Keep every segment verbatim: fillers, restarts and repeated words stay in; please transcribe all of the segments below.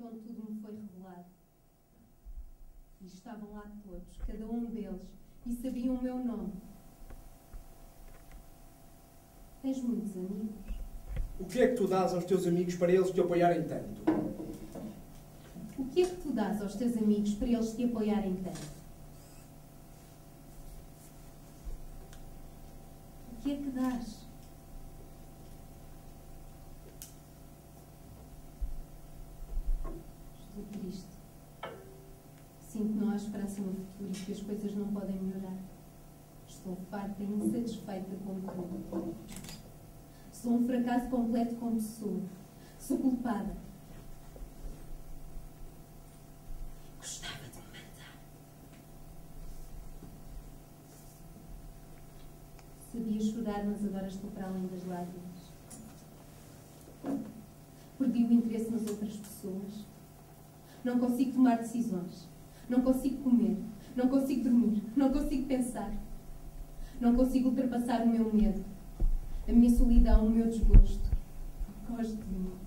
onde tudo me foi revelado. E estavam lá todos, cada um deles, e sabiam o meu nome. Tens muitos amigos? O que é que tu dás aos teus amigos para eles te apoiarem tanto? O que é que tu dás aos teus amigos para eles te apoiarem tanto? O que é que dás? Estou triste. Sinto que não há esperança no futuro e que as coisas não podem melhorar. Estou farta e insatisfeita com tudo. Sou um fracasso completo como pessoa. Sou culpada. Gostava de me matar. Sabia chorar, mas agora estou para além das lágrimas. Perdi o interesse nas outras pessoas. Não consigo tomar decisões. Não consigo comer. Não consigo dormir. Não consigo pensar. Não consigo ultrapassar o meu medo. A minha solidão, o meu desgosto. Gosto de mim.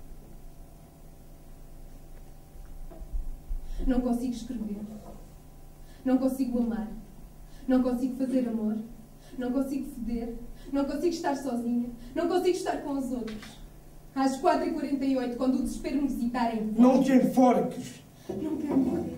Não consigo escrever. Não consigo amar. Não consigo fazer amor. Não consigo foder. Não consigo estar sozinha. Não consigo estar com os outros. Às quatro e quarenta e oito, quando o desespero me visitar em... Não te enforques! Não quero morrer.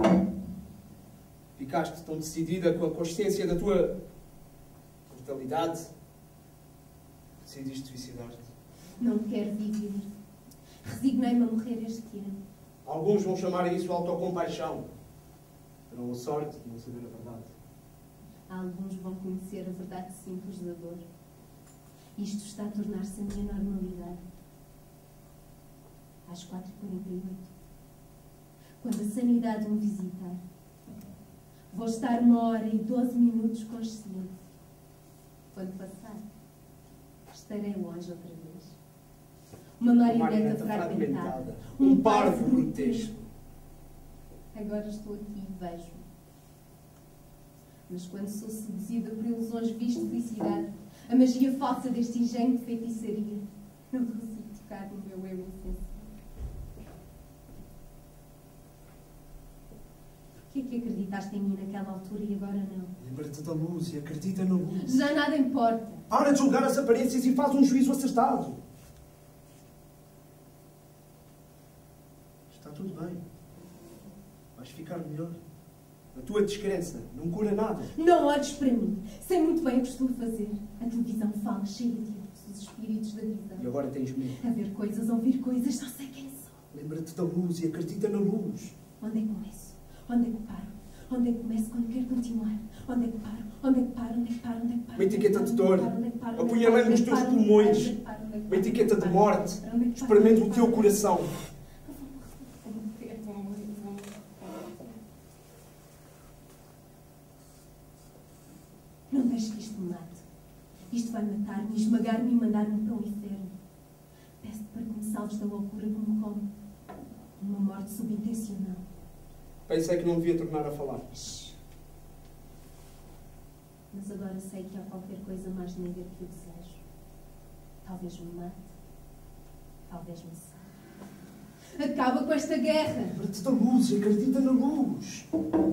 Ficaste tão decidida com a consciência da tua mortalidade, decidiste suicidar-te. Não quero viver. Resignei-me a morrer este ano. Alguns vão chamar isso autocompaixão. Terão a sorte de não saber a verdade. Alguns vão conhecer a verdade simples da dor. Isto está a tornar-se a minha normalidade. Às quatro e quarenta e oito, quando a sanidade me visitar, vou estar uma hora e doze minutos consciente. Quando passar, estarei longe outra vez. Uma marioneta fragmentada. Um parvo grotesco. Agora estou aqui e vejo. Mas quando sou seduzida por ilusões visto felicidade, a magia falsa deste engenho de feitiçaria, não consigo tocar no meu eu insensível. Por que é que acreditaste em mim naquela altura e agora não? Lembra-te da luz e acredita na luz. Já nada importa. Para de julgar as aparências e faz um juízo acertado. Está tudo bem. Vais ficar melhor. A tua descrença não cura nada. Não olhes para mim. Sei muito bem o que estou a fazer. A televisão fala cheia de luz, os espíritos da visão. E agora tens medo. A ver coisas, a ouvir coisas, não sei quem sou. Lembra-te da luz e acredita na luz. Onde é que começo? Onde é que paro? Onde é que começo quando quero continuar? Onde é que paro? Onde é que paro? Onde é que paro? Onde é que paro? Uma etiqueta de dor. Apunhalei nos teus pulmões. Uma etiqueta de morte. Experimenta o teu coração. Não deixes que isto me mate. Isto vai matar-me, esmagar-me e mandar-me para o inferno. Peço-te para que me salves da loucura que me come. Uma morte subintencional. Pensei que não devia tornar a falar. Shhh. Mas agora sei que há qualquer coisa mais negra que o desejo. Talvez me mate. Talvez me salve. Acaba com esta guerra! Lembra-te da luz e acredita na luz.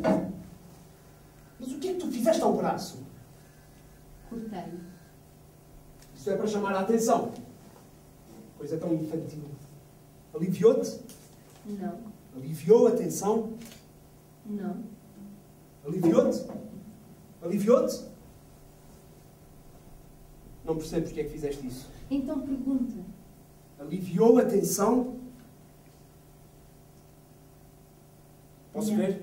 Mas o que é que tu fizeste ao braço? Cortei-o. Isto é para chamar a atenção. Coisa tão infantil. Aliviou-te? Não. Aliviou a tensão? Não. Aliviou-te? Aliviou-te? Não percebo porque é que fizeste isso. Então pergunta. Aliviou a tensão? Posso Não. ver?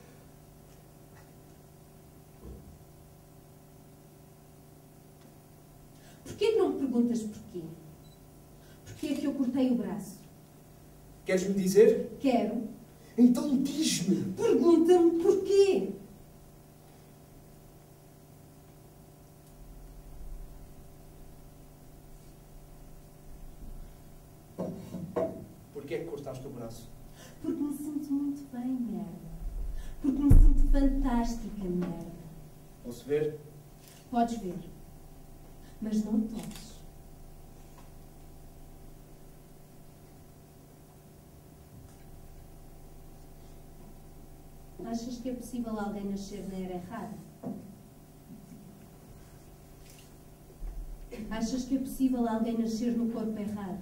Porquê que não me perguntas porquê? Porquê é que eu cortei o braço? Queres-me dizer? Quero. Então diz-me. Pergunta-me porquê. Porquê é que cortaste o braço? Porque me sinto muito bem, merda. Porque me sinto fantástica, merda. Posso ver? Podes ver. Mas não toques. que é possível alguém nascer na era errada? Achas que é possível alguém nascer no corpo errado?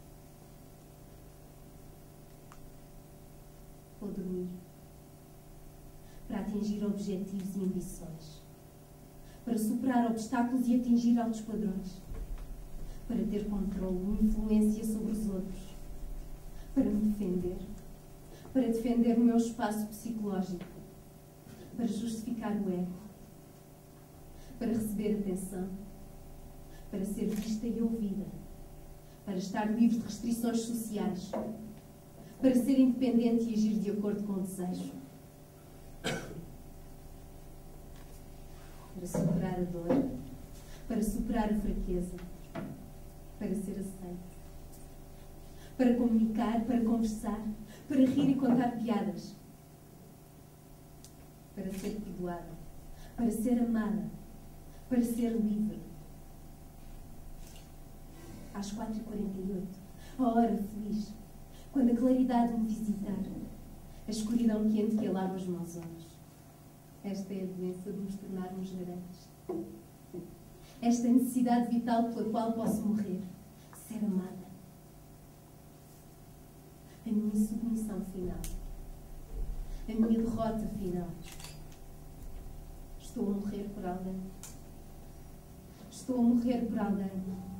Vou dormir. Para atingir objetivos e ambições. Para superar obstáculos e atingir altos padrões. Para ter controle e influência sobre os outros. Para me defender. Para defender o meu espaço psicológico. Para justificar o ego. Para receber atenção. Para ser vista e ouvida. Para estar livre de restrições sociais. Para ser independente e agir de acordo com o desejo. Para superar a dor. Para superar a fraqueza. Para ser aceito. Para comunicar, para conversar, para rir e contar piadas. Para ser perdoada. Para ser amada. Para ser livre. Às quatro e quarenta e oito, a hora feliz, quando a claridade me visitar, a escuridão quente que alarma os meus olhos. Esta é a doença de nos tornarmos grandes. Esta necessidade vital pela qual posso morrer, ser amada. A minha submissão final. A minha derrota final. Estou a morrer por alguém. Estou a morrer por alguém.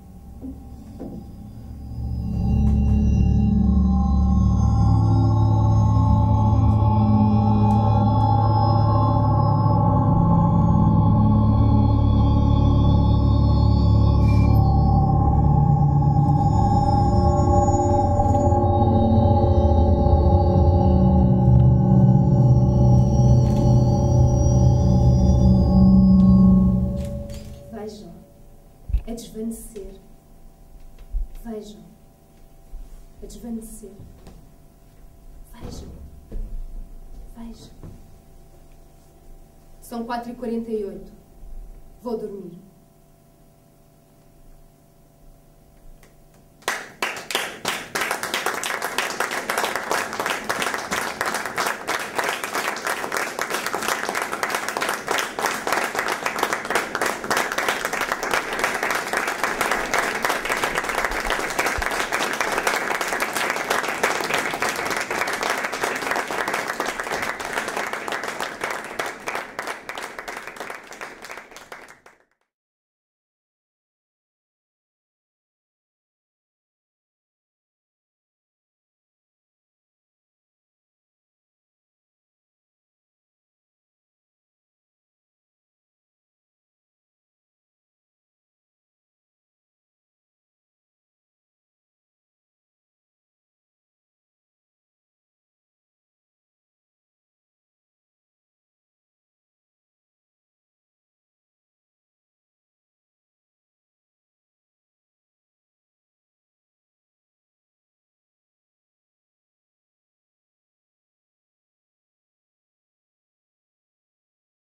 Vejam, é desvanecer. Vejam, a desvanecer. Vejam, vejam. São quatro e quarenta e oito. Vou dormir.